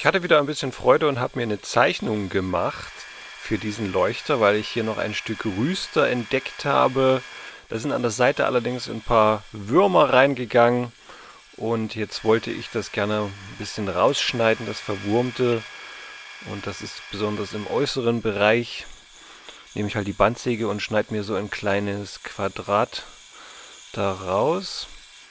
Ich hatte wieder ein bisschen Freude und habe mir eine Zeichnung gemacht für diesen Leuchter, weil ich hier noch ein Stück Rüster entdeckt habe. Da sind an der Seite allerdings ein paar Würmer reingegangen und jetzt wollte ich das gerne ein bisschen rausschneiden, das Verwurmte. Und das ist besonders im äußeren Bereich. Nehme ich halt die Bandsäge und schneide mir so ein kleines Quadrat da raus.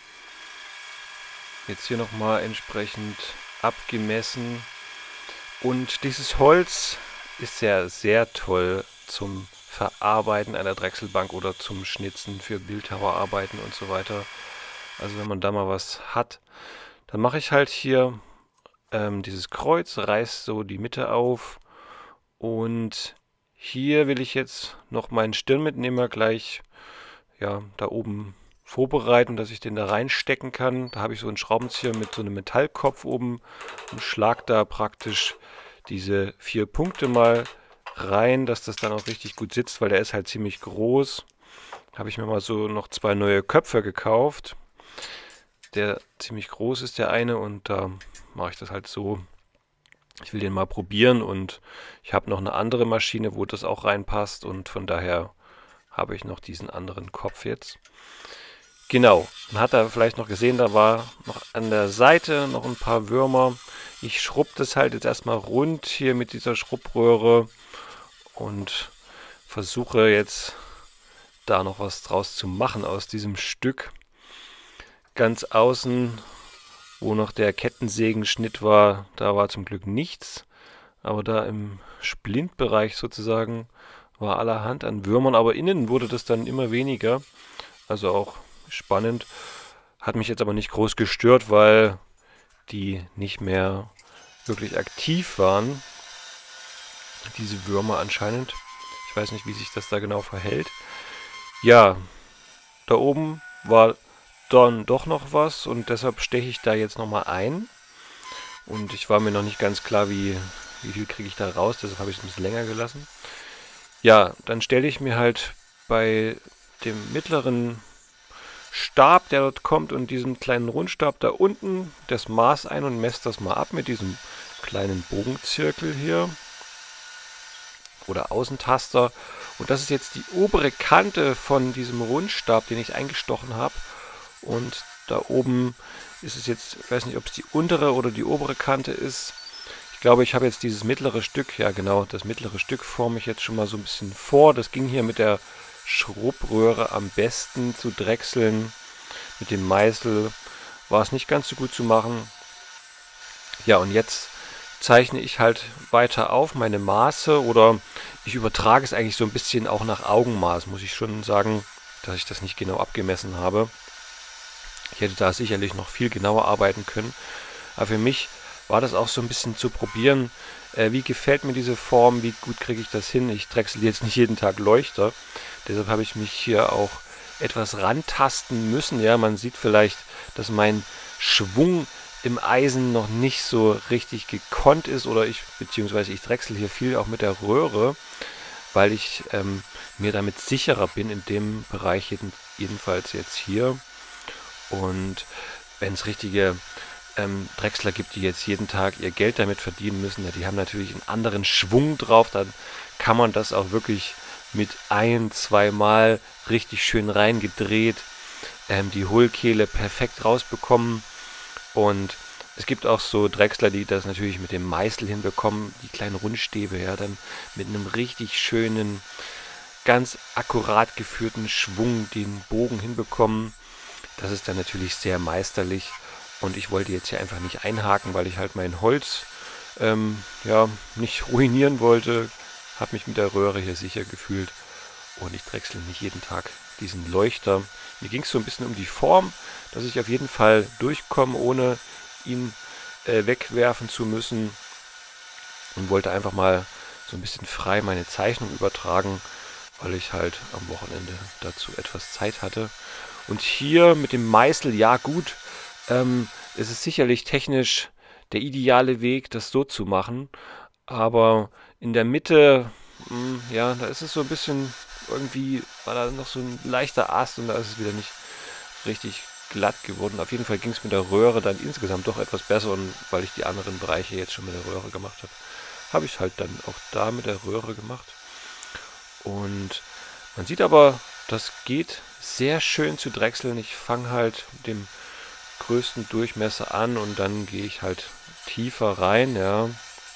Jetzt hier nochmal entsprechend abgemessen. Und dieses Holz ist ja sehr toll zum Verarbeiten einer Drechselbank oder zum Schnitzen für Bildhauerarbeiten und so weiter. Also wenn man da mal was hat, dann mache ich halt hier dieses Kreuz, reiß so die Mitte auf und hier will ich jetzt noch meinen Stirnmitnehmer gleich ja, da oben vorbereiten, dass ich den da reinstecken kann. Da habe ich so einen Schraubenzieher mit so einem Metallkopf oben und schlag da praktisch diese 4 Punkte mal rein, dass das dann auch richtig gut sitzt, weil der ist halt ziemlich groß. Habe ich mir mal so noch 2 neue Köpfe gekauft. Der ziemlich groß ist der eine und da mache ich das halt so. Ich will den mal probieren und ich habe noch eine andere Maschine, wo das auch reinpasst und von daher habe ich noch diesen anderen Kopf jetzt. Genau, man hat da vielleicht noch gesehen, da war noch an der Seite noch ein paar Würmer. Ich schrubbe das halt jetzt erstmal rund hier mit dieser Schrubbröhre und versuche jetzt da noch was draus zu machen aus diesem Stück. Ganz außen, wo noch der Kettensägenschnitt war, da war zum Glück nichts. Aber da im Splintbereich sozusagen war allerhand an Würmern. Aber innen wurde das dann immer weniger. Also auch spannend. Hat mich jetzt aber nicht groß gestört, weil die nicht mehr wirklich aktiv waren. Diese Würmer anscheinend. Ich weiß nicht, wie sich das da genau verhält. Ja, da oben war dann doch noch was und deshalb steche ich da jetzt nochmal ein. Und ich war mir noch nicht ganz klar, wie viel kriege ich da raus, deshalb habe ich es ein bisschen länger gelassen. Ja, dann stelle ich mir halt bei dem mittleren Stab, der dort kommt, und diesem kleinen Rundstab da unten das Maß ein und messe das mal ab mit diesem kleinen Bogenzirkel hier oder Außentaster. Und das ist jetzt die obere Kante von diesem Rundstab, den ich eingestochen habe. Und da oben ist es jetzt, ich weiß nicht, ob es die untere oder die obere Kante ist. Ich glaube, ich habe jetzt dieses mittlere Stück, ja genau, das mittlere Stück forme ich jetzt schon mal so ein bisschen vor. Das ging hier mit der Schrubbröhre am besten zu drechseln. Mit dem Meißel war es nicht ganz so gut zu machen. Ja, und jetzt zeichne ich halt weiter auf meine Maße oder ich übertrage es eigentlich so ein bisschen auch nach Augenmaß, muss ich schon sagen, dass ich das nicht genau abgemessen habe. Ich hätte da sicherlich noch viel genauer arbeiten können. Aber für mich war das auch so ein bisschen zu probieren, wie gefällt mir diese Form, wie gut kriege ich das hin. Ich drechsel jetzt nicht jeden Tag Leuchter, deshalb habe ich mich hier auch etwas rantasten müssen. Ja, man sieht vielleicht, dass mein Schwung im Eisen noch nicht so richtig gekonnt ist oder beziehungsweise ich drechsel hier viel auch mit der Röhre, weil ich mir damit sicherer bin in dem Bereich, jedenfalls jetzt hier. Und wenn es richtige Drechsler gibt, die jetzt jeden Tag ihr Geld damit verdienen müssen, ja, die haben natürlich einen anderen Schwung drauf, dann kann man das auch wirklich mit ein-, zweimal richtig schön reingedreht, die Hohlkehle perfekt rausbekommen. Und es gibt auch so Drechsler, die das natürlich mit dem Meißel hinbekommen, die kleinen Rundstäbe, ja, dann mit einem richtig schönen, ganz akkurat geführten Schwung den Bogen hinbekommen. Das ist dann natürlich sehr meisterlich. Und ich wollte jetzt hier einfach nicht einhaken, weil ich halt mein Holz ja, nicht ruinieren wollte. Habe mich mit der Röhre hier sicher gefühlt. Und ich drechsel nicht jeden Tag diesen Leuchter. Mir ging es so ein bisschen um die Form, dass ich auf jeden Fall durchkomme, ohne ihn wegwerfen zu müssen. Und wollte einfach mal so ein bisschen frei meine Zeichnung übertragen, weil ich halt am Wochenende dazu etwas Zeit hatte. Und hier mit dem Meißel, ja gut, es ist sicherlich technisch der ideale Weg, das so zu machen. Aber in der Mitte, ja, da ist es so ein bisschen, irgendwie war da noch so ein leichter Ast und da ist es wieder nicht richtig glatt geworden. Auf jeden Fall ging es mit der Röhre dann insgesamt doch etwas besser und weil ich die anderen Bereiche jetzt schon mit der Röhre gemacht habe, habe ich es halt dann auch da mit der Röhre gemacht. Und man sieht aber, das geht sehr schön zu drechseln. Ich fange halt mit dem größten Durchmesser an und dann gehe ich halt tiefer rein, ja.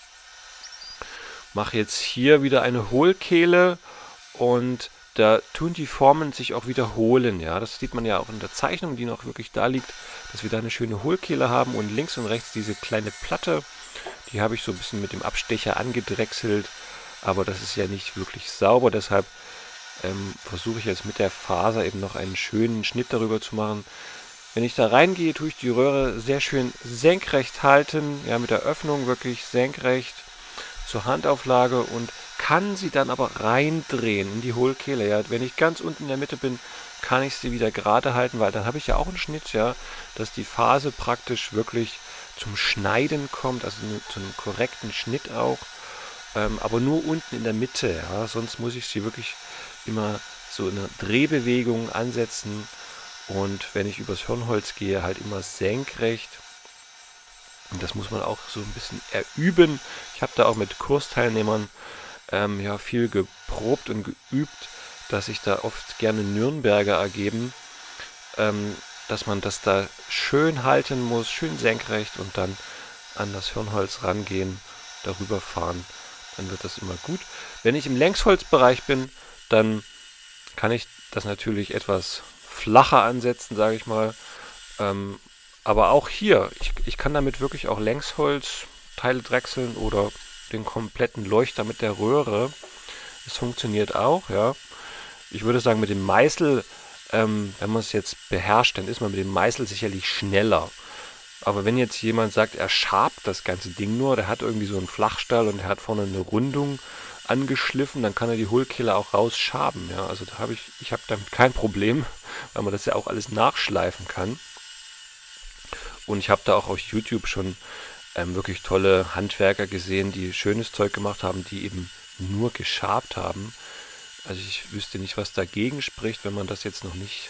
Mache jetzt hier wieder eine Hohlkehle und da tun die Formen sich auch wiederholen, ja. Das sieht man ja auch in der Zeichnung, die noch wirklich da liegt, dass wir da eine schöne Hohlkehle haben und links und rechts diese kleine Platte, die habe ich so ein bisschen mit dem Abstecher angedrechselt, aber das ist ja nicht wirklich sauber, deshalb versuche ich jetzt mit der Faser eben noch einen schönen Schnitt darüber zu machen. Wenn ich da reingehe, tue ich die Röhre sehr schön senkrecht halten, ja, mit der Öffnung wirklich senkrecht zur Handauflage und kann sie dann aber reindrehen in die Hohlkehle. Ja. Wenn ich ganz unten in der Mitte bin, kann ich sie wieder gerade halten, weil dann habe ich ja auch einen Schnitt, ja, dass die Phase praktisch wirklich zum Schneiden kommt, also zu einem korrekten Schnitt auch, aber nur unten in der Mitte, ja, sonst muss ich sie wirklich immer so in eine Drehbewegung ansetzen und wenn ich übers Hirnholz gehe, halt immer senkrecht. Und das muss man auch so ein bisschen erüben. Ich habe da auch mit Kursteilnehmern ja, viel geprobt und geübt, dass sich da oft gerne Nürnberger ergeben, dass man das da schön halten muss, schön senkrecht und dann an das Hirnholz rangehen, darüber fahren. Dann wird das immer gut. Wenn ich im Längsholzbereich bin, dann kann ich das natürlich etwas flacher ansetzen, sage ich mal. Aber auch hier, ich kann damit wirklich auch Längsholzteile drechseln oder den kompletten Leuchter mit der Röhre. Es funktioniert auch, ja. Ich würde sagen, mit dem Meißel, wenn man es jetzt beherrscht, dann ist man mit dem Meißel sicherlich schneller. Aber wenn jetzt jemand sagt, er schabt das ganze Ding nur, der hat irgendwie so einen Flachstall und er hat vorne eine Rundung angeschliffen, dann kann er die Hohlkehle auch rausschaben. Ja. Also da ich habe damit kein Problem, weil man das ja auch alles nachschleifen kann. Und ich habe da auch auf YouTube schon wirklich tolle Handwerker gesehen, die schönes Zeug gemacht haben, die eben nur geschabt haben. Also ich wüsste nicht, was dagegen spricht, wenn man das jetzt noch nicht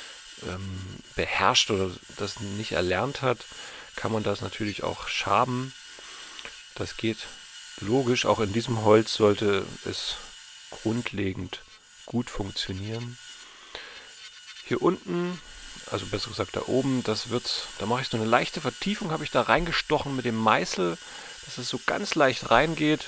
beherrscht oder das nicht erlernt hat, kann man das natürlich auch schaben. Das geht logisch. Auch in diesem Holz sollte es grundlegend gut funktionieren. Hier unten, also besser gesagt da oben, da mache ich so eine leichte Vertiefung, habe ich da reingestochen mit dem Meißel, dass es so ganz leicht reingeht,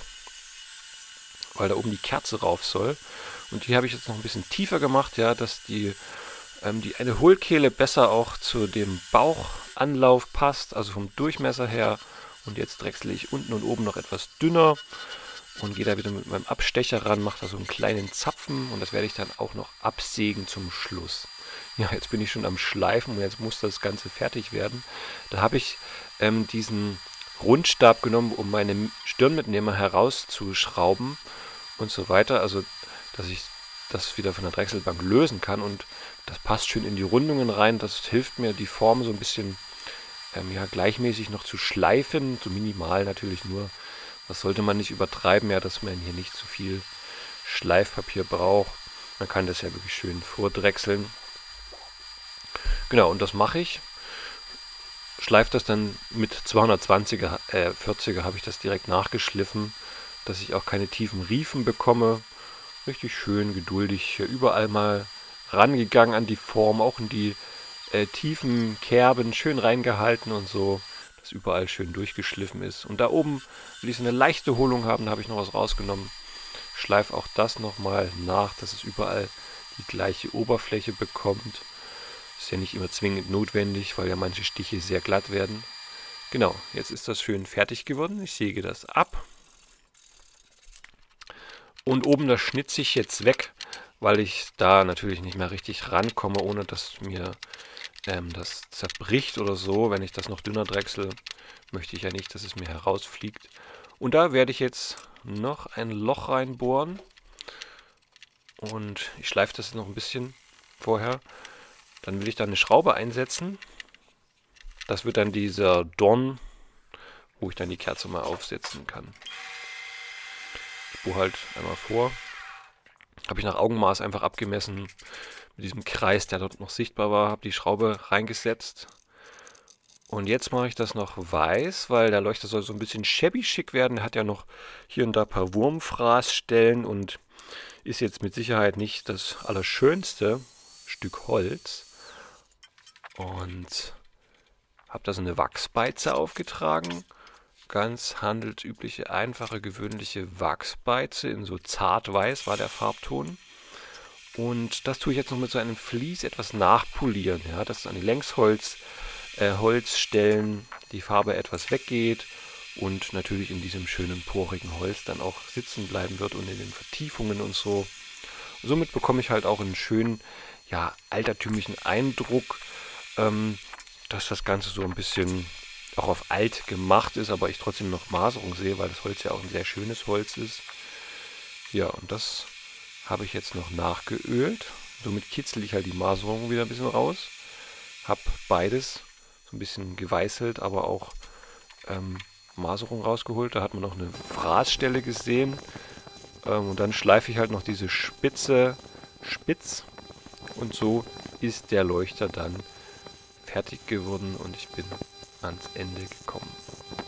weil da oben die Kerze rauf soll. Und die habe ich jetzt noch ein bisschen tiefer gemacht, ja, dass die eine Hohlkehle besser auch zu dem Bauchanlauf passt, also vom Durchmesser her. Und jetzt drechsle ich unten und oben noch etwas dünner und gehe da wieder mit meinem Abstecher ran, mache da so einen kleinen Zapfen und das werde ich dann auch noch absägen zum Schluss. Ja, jetzt bin ich schon am Schleifen und jetzt muss das Ganze fertig werden. Da habe ich diesen Rundstab genommen, um meine Stirnmitnehmer herauszuschrauben und so weiter, also dass ich das wieder von der Drechselbank lösen kann und das passt schön in die Rundungen rein. Das hilft mir, die Form so ein bisschen ja, gleichmäßig noch zu schleifen, so minimal natürlich nur. Das sollte man nicht übertreiben, ja, dass man hier nicht zu viel Schleifpapier braucht. Man kann das ja wirklich schön vordrechseln. Genau, und das mache ich. Schleife das dann mit 220er, 40er habe ich das direkt nachgeschliffen, dass ich auch keine tiefen Riefen bekomme. Richtig schön geduldig hier überall mal rangegangen an die Form, auch in die tiefen Kerben schön reingehalten und so, dass überall schön durchgeschliffen ist. Und da oben will ich so eine leichte Hohlung haben, da habe ich noch was rausgenommen. Schleife auch das nochmal nach, dass es überall die gleiche Oberfläche bekommt. Ist ja nicht immer zwingend notwendig, weil ja manche Stiche sehr glatt werden. Genau, jetzt ist das schön fertig geworden. Ich säge das ab. Und oben das schnitze ich jetzt weg, weil ich da natürlich nicht mehr richtig rankomme, ohne dass mir das zerbricht oder so. Wenn ich das noch dünner drechsel, möchte ich ja nicht, dass es mir herausfliegt. Und da werde ich jetzt noch ein Loch reinbohren. Und ich schleife das noch ein bisschen vorher. Dann will ich da eine Schraube einsetzen. Das wird dann dieser Dorn, wo ich dann die Kerze mal aufsetzen kann. Ich bohre halt einmal vor. Habe ich nach Augenmaß einfach abgemessen mit diesem Kreis, der dort noch sichtbar war, habe die Schraube reingesetzt. Und jetzt mache ich das noch weiß, weil der Leuchter soll so ein bisschen shabby schick werden. Der hat ja noch hier und da ein paar Wurmfraßstellen und ist jetzt mit Sicherheit nicht das allerschönste Stück Holz. Und habe da so eine Wachsbeize aufgetragen. Ganz handelsübliche, einfache, gewöhnliche Wachsbeize. In so zartweiß war der Farbton. Und das tue ich jetzt noch mit so einem Vlies etwas nachpolieren, ja, dass an die Holzstellen die Farbe etwas weggeht und natürlich in diesem schönen porigen Holz dann auch sitzen bleiben wird und in den Vertiefungen und so. Somit bekomme ich halt auch einen schönen, ja, altertümlichen Eindruck, dass das Ganze so ein bisschen auch auf alt gemacht ist, aber ich trotzdem noch Maserung sehe, weil das Holz ja auch ein sehr schönes Holz ist. Ja, und das habe ich jetzt noch nachgeölt. Somit kitzel ich halt die Maserung wieder ein bisschen raus. Habe beides so ein bisschen geweißelt, aber auch Maserung rausgeholt. Da hat man noch eine Fraßstelle gesehen. Und dann schleife ich halt noch diese Spitze spitz. Und so ist der Leuchter dann fertig geworden und ich bin ans Ende gekommen.